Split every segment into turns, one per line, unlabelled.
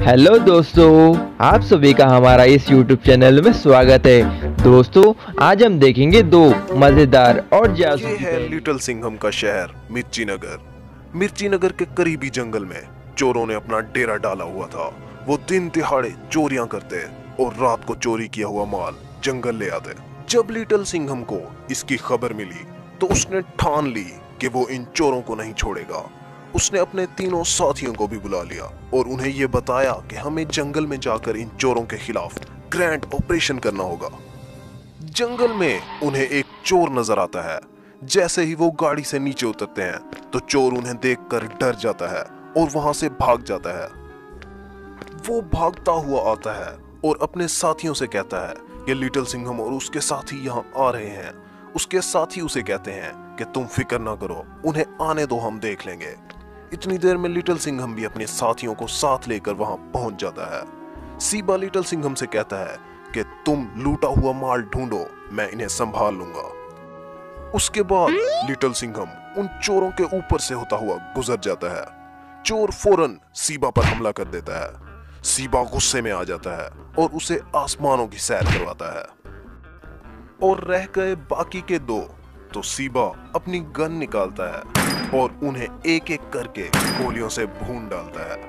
Hello दोस्तों, आप सभी का हमारा इस YouTube चैनल में स्वागत है। दोस्तों, आज हम देखेंगे दो मजेदार और
ये है लिटिल सिंघम का शहर मिर्ची नगर। मिर्ची नगर के करीबी जंगल में चोरों ने अपना डेरा डाला हुआ था। वो दिन दिहाड़े चोरियां करते और रात को चोरी किया हुआ माल जंगल ले आते। जब लिटिल सिंघम को इसकी खबर मिली तो उसने ठान ली कि वो इन चोरों को नहीं छोड़ेगा। उसने अपने तीनों साथियों को भी बुला लिया और उन्हें यह बताया कि हमें जंगल में जाकर इन चोरों के खिलाफ ग्रैंड ऑपरेशन करना होगा। जंगल में उन्हें एक चोर नजर आता है। जैसे ही वो गाड़ी से नीचे उतरते हैं तो चोर उन्हें देखकर डर जाता है और वहां से भाग जाता है। वो भागता हुआ आता है और अपने साथियों से कहता है कि लिटिल सिंघम और उसके साथी यहाँ आ रहे हैं। उसके साथी उसे कहते हैं कि तुम फिक्र ना करो, उन्हें आने दो, हम देख लेंगे। इतनी देर में लिटिल सिंघम भी अपने साथियों को साथ लेकर वहां पहुंच जाता है। सीबा लिटिल सिंघम से कहता है कि तुम लूटा हुआ माल ढूंढो, मैं इन्हें संभाल लूंगा। उसके बाद लिटिल सिंघम उन चोरों के ऊपर से होता हुआ गुजर जाता है। चोर फौरन सीबा पर हमला कर देता है। सीबा गुस्से में आ जाता है और उसे आसमानों की सैर करवाता है। और रह गए बाकी के दो तो सीबा अपनी गन निकालता है और उन्हें एक एक करके गोलियों से भून डालता है।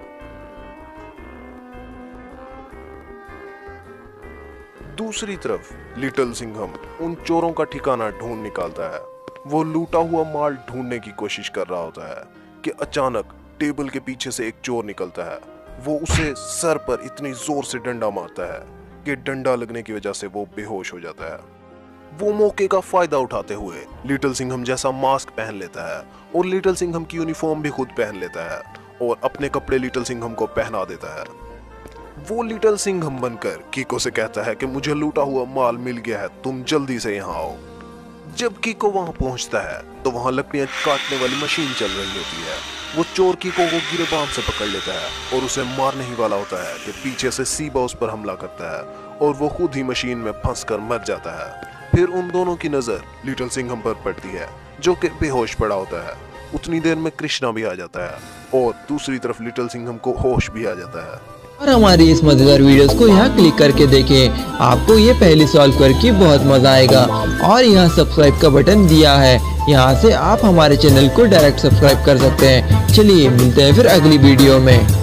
दूसरी तरफ लिटिल सिंघम उन चोरों का ठिकाना ढूंढ निकालता है। वो लूटा हुआ माल ढूंढने की कोशिश कर रहा होता है कि अचानक टेबल के पीछे से एक चोर निकलता है। वो उसे सर पर इतनी जोर से डंडा मारता है कि डंडा लगने की वजह से वो बेहोश हो जाता है। वो मौके का फायदा उठाते हुए लिटिल सिंघम जैसा मास्क पहन लेता है और लिटिल सिंघम की यूनिफॉर्म भी खुद पहन लेता है और अपने कपड़े लिटिल सिंघम को पहना देता है। वो लिटिल सिंघम बनकर कीको से कहता है कि मुझे लूटा हुआ माल मिल गया है, तुम जल्दी से यहाँ आओ। जब कीको वहां पहुंचता है तो वहां लकड़ियां काटने वाली मशीन चल रही होती है। वो चोर कीको को गिरबान से पकड़ लेता है और उसे मारने ही वाला होता है कि पीछे से सीबा उस पर हमला करता है और वो खुद ही मशीन में फंसकर मर जाता है। फिर उन दोनों की नजर लिटिल सिंघम पर पड़ती है जो कि बेहोश पड़ा होता है। उतनी देर में कृष्णा भी आ जाता है और दूसरी तरफ लिटिल सिंघम को होश भी आ जाता है।
और हमारी इस मजेदार वीडियोस को यहाँ क्लिक करके देखें। आपको ये पहली सॉल्व करके बहुत मजा आएगा। और यहाँ सब्सक्राइब का बटन दिया है, यहाँ से आप हमारे चैनल को डायरेक्ट सब्सक्राइब कर सकते हैं। चलिए मिलते हैं फिर अगली वीडियो में।